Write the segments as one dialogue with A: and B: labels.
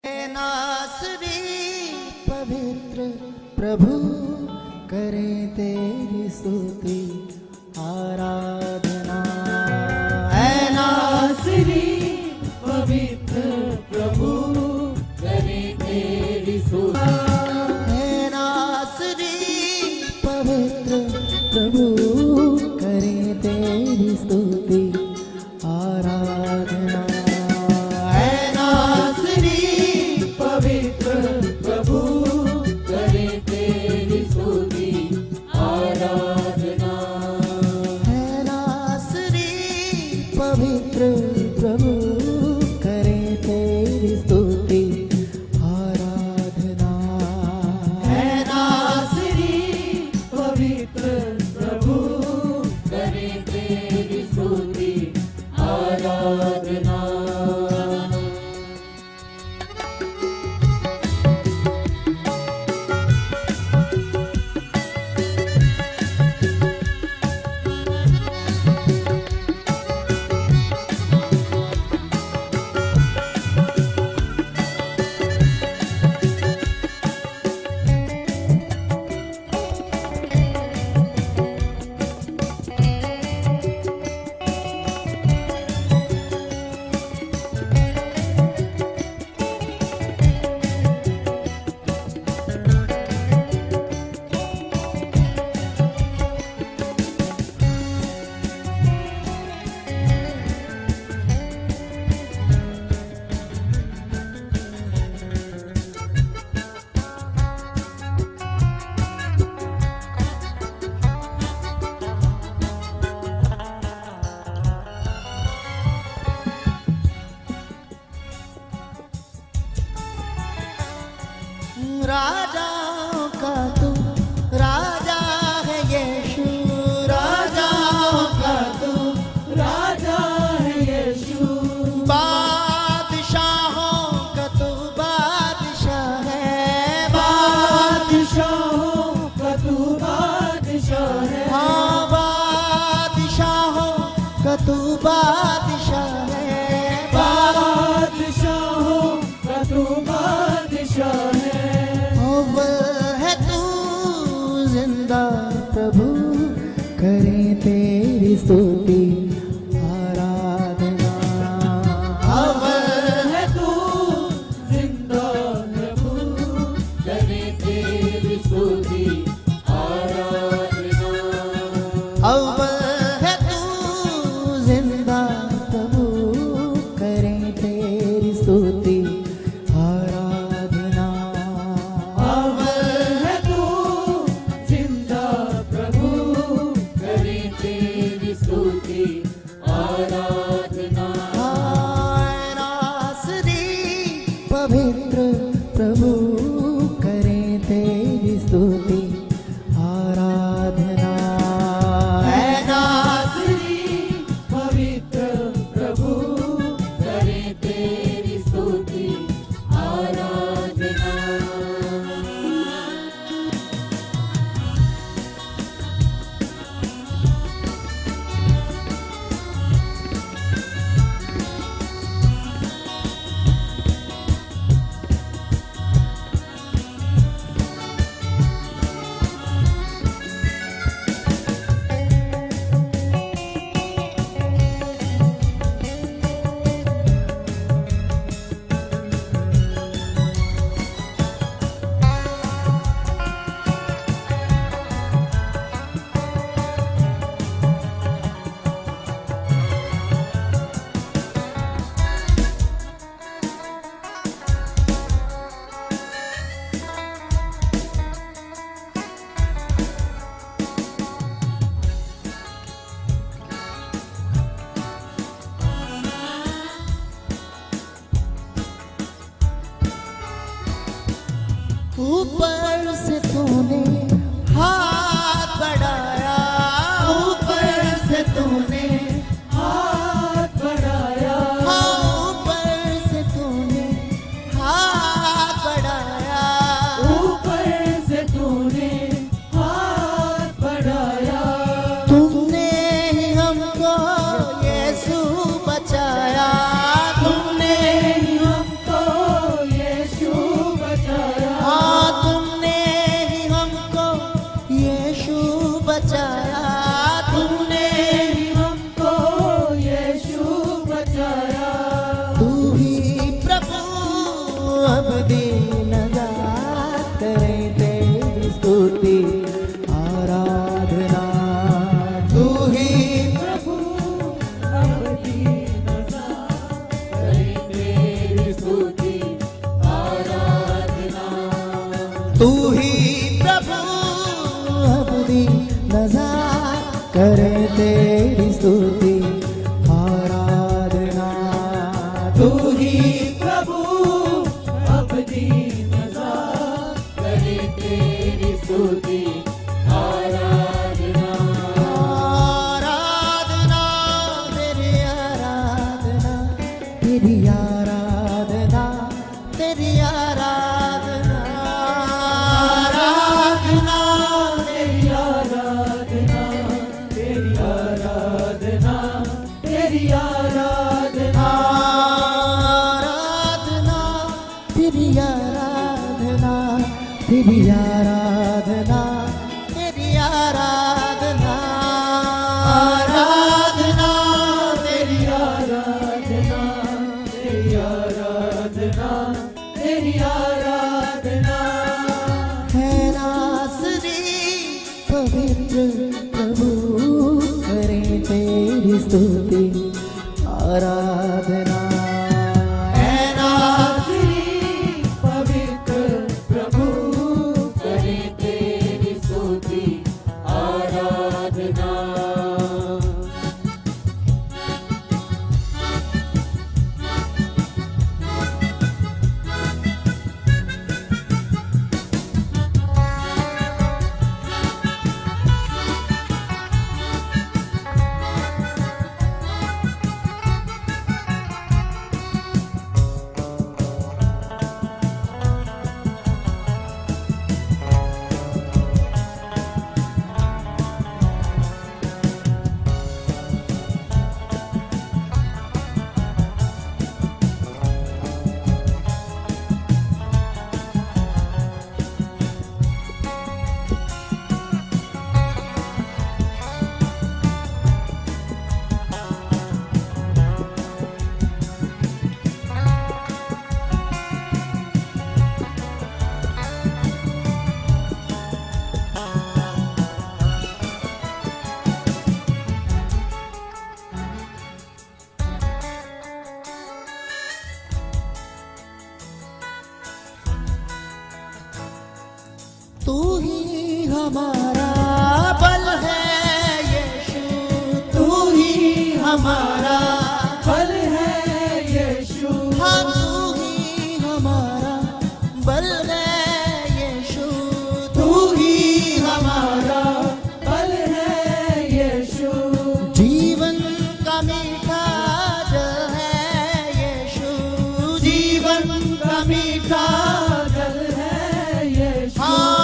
A: नासरी पवित्र प्रभु करे तेरी स्तुति आराधना। है नासरी पवित्र प्रभु करे तेरी स्तुति। है नासरी पवित्र प्रभु करे तेरी स्तुति आराधना। राजाओं का तू राजा है यीशु, राजाओं का तू राजा है यीशु। बादशाहों का तू बादशाह है, बादशाहों का तू बादशाह है। हाँ, बादशाहों का तू बादशाह है, बादशाहों का तू बादशाह है। प्रभु करें तेरी स्तुति आराधना। अवर है तू जिंदा प्रभु करें तेरी स्तुति आराधना। अवर है तू जिंदा प्रभु करें तेरी स्तुति आराधना। अवर है तू आराधना। नासरी पवित्र प्रभु करें तेरी स्तुति आराधना। है नासरी पवित्र प्रभु करें तेरी स्तुति आराधना। ऊपर से तूने हाथ बढ़ाया, ऊपर से तूने हाथ बढ़ाया। ऊपर से तूने हाथ बढ़ाया, ऊपर से तूने हाथ बढ़ाया। तुमने ही हमको यीशु बचाया, तुमने ही हमको तू ही प्रभु अपनी नज़र करे तेरी स्तुति आराधना। तू ही प्रभु अपनी नज़र करे तेरी स्तुति आराधना। आराधना तेरी आराधना, तेरी आराधना, तेरी आराधना। आराधना तेरी आराधना, तेरी आराधना, तेरी आराधना। आराधना तेरी आराधना, तेरी आराधना, तेरी आराधना। आराधना तेरी आराधना, तेरी आराधना, तेरी आराधना। है नासरी पवित्र प्रभु करे तेरी स्तुति आराधना। है नासरी पवित्र प्रभु करे तेरी स्तुति आराधना। तू ही हमारा बल है यीशु, तू ही हमारा बल है यीशु। हाँ तू ही हमारा बल है यीशु, तू ही हमारा बल है यीशु। जीवन का मीठा जल है यीशु, जीवन का मीठा जल है यीशु।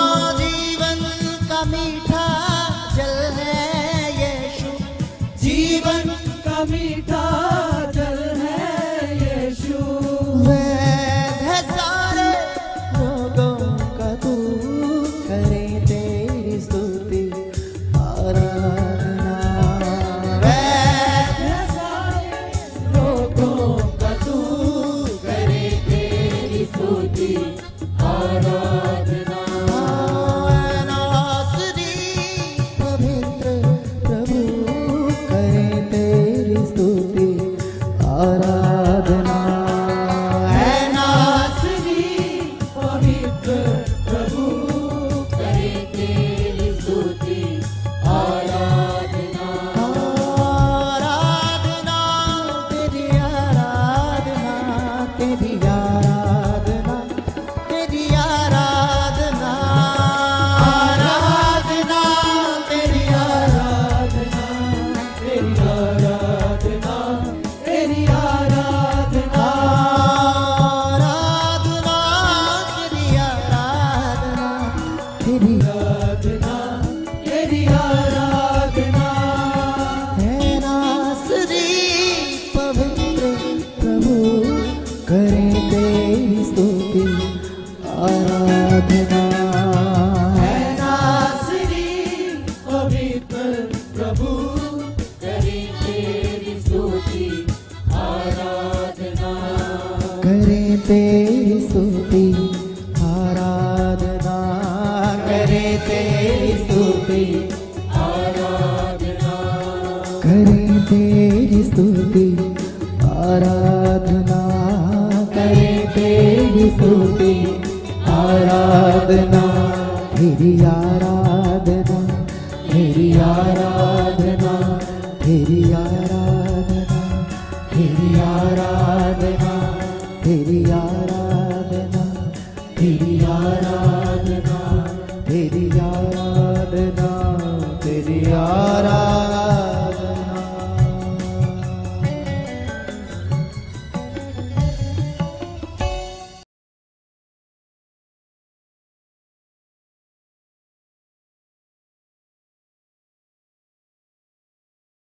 A: मीठा जल है यीशु, जीवन का मीठा जल है यीशु। वैध है सारे रोगों का तू करे तेरी स्तुति आराधना। वैध है सारे रोगों का तू करे तेरी स्तुति आराधना। आराधना है नासरी पवित्र प्रभु करे तेरी स्तुति आराधना। आराधना तेरी आराधना, तेरी आराधना, तेरी आराधना। आराधना तेरी आराधना, तेरी आराधना, तेरी आराधना। आराधना तेरी आराधना, तेरी आराधना, तेरी आराधना। है नासरी पवित्र प्रभु करे तेरी स्तुति आराधना। है नासरी पवित्र प्रभु करे तेरी स्तुति आराधना। करे तेरी स्तुति आराधना, करे तेरी स्तुति आराधना, करे तेरी स्तुति आराधना, करे तेरी स्तुति आराधना, तेरी आराधना, तेरी आराधना, तेरी आराधना, तेरी आराधना, तेरी आराधना, तेरी आराधना।